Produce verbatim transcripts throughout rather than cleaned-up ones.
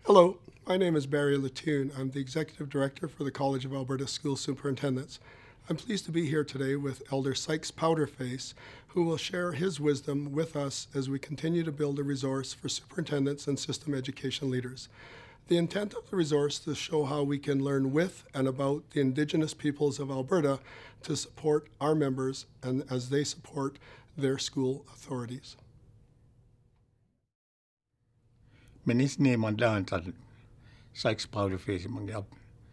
Hello, my name is Barry Latoon. I'm the Executive Director for the College of Alberta School Superintendents. I'm pleased to be here today with Elder Sykes Powderface, who will share his wisdom with us as we continue to build a resource for superintendents and system education leaders. The intent of the resource is to show how we can learn with and about the Indigenous peoples of Alberta to support our members and as they support their school authorities. Minis ni mandan sa Sykes Powderface mangyap.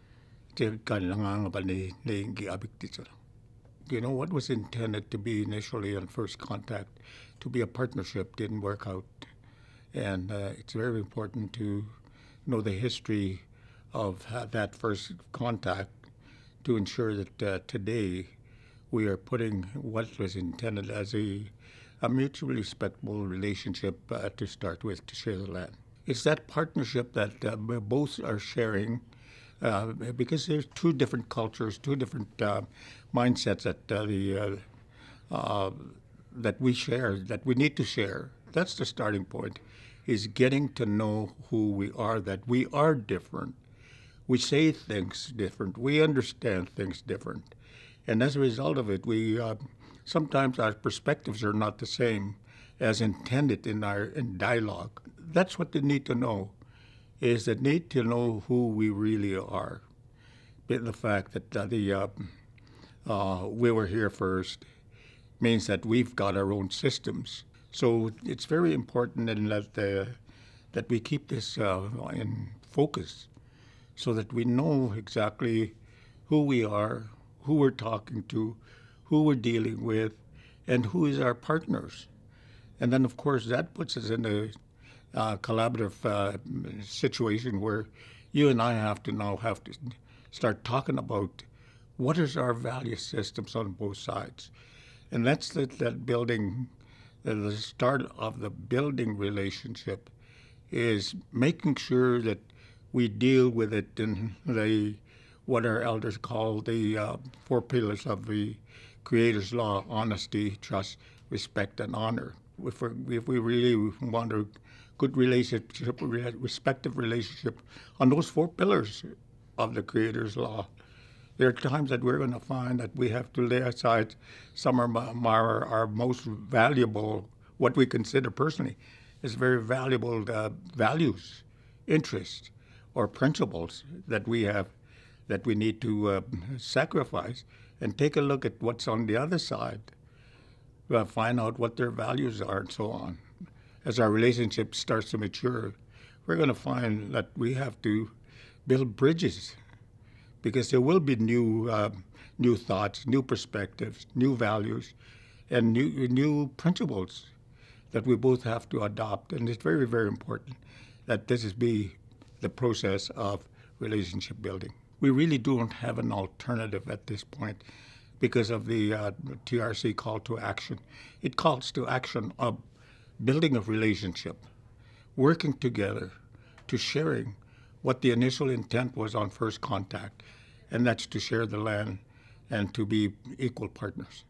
Kan lang ang bali ni abik dito. You know what was intended to be initially on first contact to be a partnership didn't work out, and uh, it's very important to know the history of uh, that first contact to ensure that uh, today we are putting what was intended as a, a mutually respectful relationship uh, to start with, to share the land. It's that partnership that uh, we both are sharing uh, because there's two different cultures, two different uh, mindsets that uh, the uh, uh, that we share, that we need to share. That's the starting point, is getting to know who we are, that we are different. We say things different. We understand things different. And as a result of it, we uh, sometimes our perspectives are not the same as intended in our in dialogue. That's what they need to know, is they need to know who we really are. But the fact that uh, the uh, uh, we were here first means that we've got our own systems. So it's very important in that, uh, that we keep this uh, in focus so that we know exactly who we are, who we're talking to, who we're dealing with, and who is our partners. And then, of course, that puts us in a uh, collaborative uh, situation where you and I have to now have to start talking about what is our value systems on both sides. And that's the, that building, uh, the start of the building relationship is making sure that we deal with it in the, what our elders call the uh, four pillars of the Creator's Law: honesty, trust, respect, and honor. If, we're, if we really want a good relationship, respective relationship on those four pillars of the Creator's Law, there are times that we're going to find that we have to lay aside some of our, our most valuable, what we consider personally as very valuable uh, values, interests, or principles that we have that we need to uh, sacrifice and take a look at what's on the other side. Uh, find out what their values are and so on. As our relationship starts to mature, we're going to find that we have to build bridges, because there will be new, uh, new thoughts, new perspectives, new values, and new, new principles that we both have to adopt. And it's very, very important that this is be the process of relationship building. We really don't have an alternative at this point, because of the uh, T R C call to action. It calls to action of building a relationship, working together to sharing what the initial intent was on first contact, and that's to share the land and to be equal partners.